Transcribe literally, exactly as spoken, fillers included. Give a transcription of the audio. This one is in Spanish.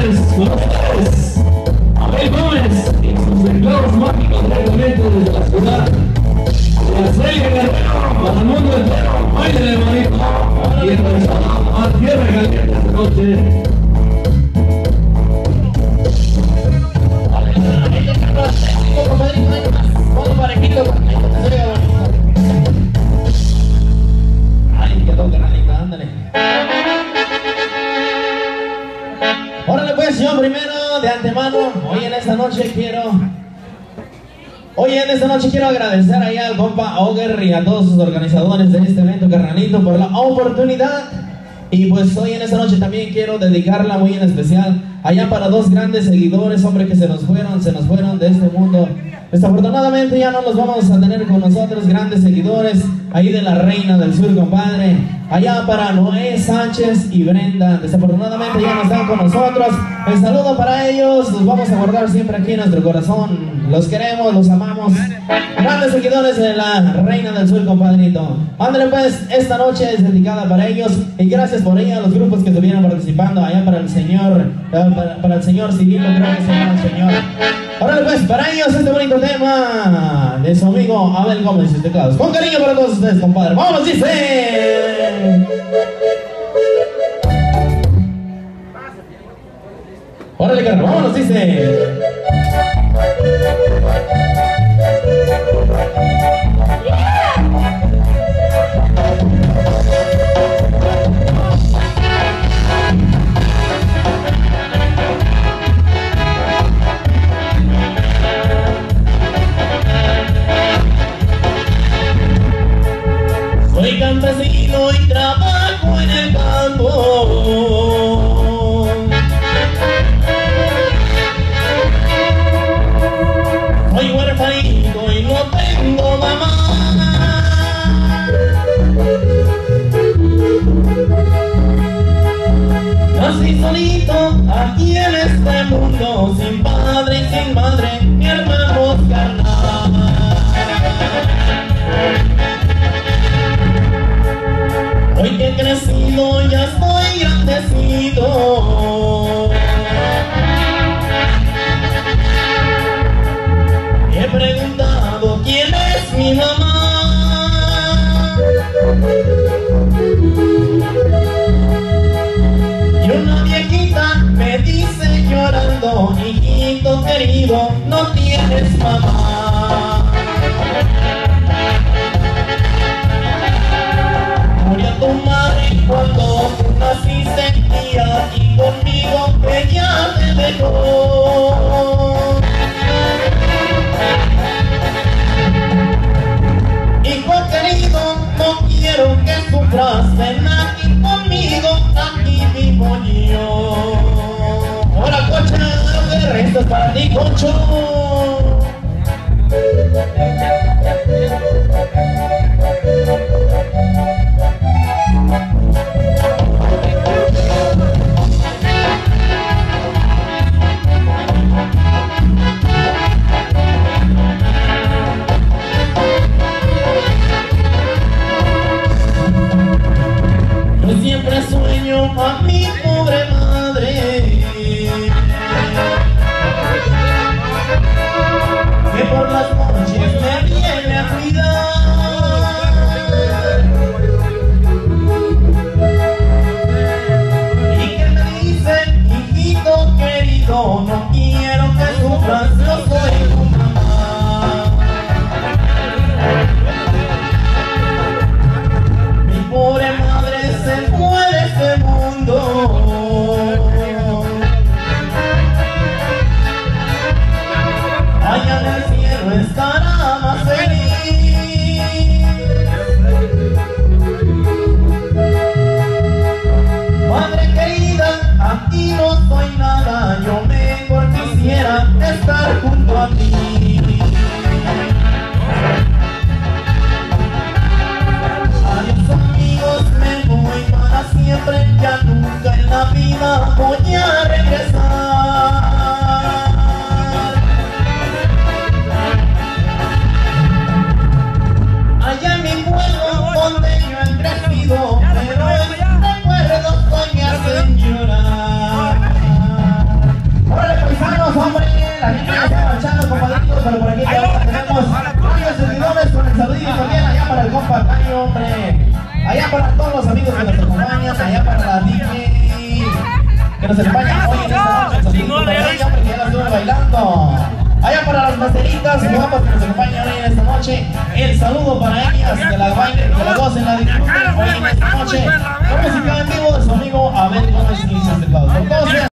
señores, con ustedes, Abel Gómez y sus teclados mágicos directamente desde la ciudad de Acelia Guerrero, para el mundo entero. Baile, hermanito, y empezamos a tierra caliente esta noche. Ay, quedó carnalita, ándale. Órale pues, yo primero, de antemano, hoy en esta noche quiero Hoy en esta noche quiero agradecer ahí al compa Auger y a todos sus organizadores de este evento, carnalito, por la oportunidad. Y pues hoy en esta noche también quiero dedicarla muy en especial allá para dos grandes seguidores, hombre, que se nos fueron, se nos fueron de este mundo. Desafortunadamente ya no los vamos a tener con nosotros, grandes seguidores ahí de la Reina del Sur, compadre. Allá para Noé Sánchez y Brenda, desafortunadamente ya no están con nosotros. El saludo para ellos, los vamos a guardar siempre aquí en nuestro corazón. Los queremos, los amamos. Grandes seguidores de la Reina del Sur, compadrito. Ándale pues, esta noche es dedicada para ellos. Y gracias por ella a los grupos que estuvieron participando allá para el señor, para, para el señor Cirilo, creo que se llama el señor. Órale pues, para ellos este bonito tema de su amigo Abel Gómez y sus teclados. Con cariño para todos ustedes, compadre. ¡Vamos, dice! Órale, carnal, vámonos, dice. Soy campesino y trabajo en el campo. Soy huerfanito y no tengo mamá. Nací solito aquí en este mundo, sin padre y sin madre, ni hermanos carnal. Hoy que he crecido ya estoy grandecido. He preguntado quién es mi mamá. Y una viejita me dice llorando: hijito querido, no tienes mamá. Murió tu madre cuando tú naciste y aquí conmigo ella te dejó. Hijo querido, no quiero que sufras, ven aquí conmigo, aquí vivo yo. Ahora, coche, esto es para ti, Concho. Yo siempre sueño a mi pobre madre, que por las noches me viene a cuidar y que me dice: hijito querido, no quiero que sufras, yo soy tu mamá. Mi pobre madre se fue de este mundo. Allá en el cielo estará más feliz. Madre querida, aquí no soy nada, yo mejor quisiera estar junto a ti. Adiós amigos, me voy para siempre, ya nunca en la vida voy a regresar. Allá en mi pueblo donde yo he crecido, pero en recuerdos hoy me hacen llorar. hombre. Allá para todos los amigos que nos acompañan, allá para la D J que nos acompañan hoy en esta noche, saludito para ella, porque ya la estuve bailando. Allá para las masteritas y guapas que nos acompañan hoy en esta noche, el saludo para ellas, que la bailen, que la gocen, la disfruten hoy en esta noche. La música en vivo de su amigo Abel Gómez y sus teclados.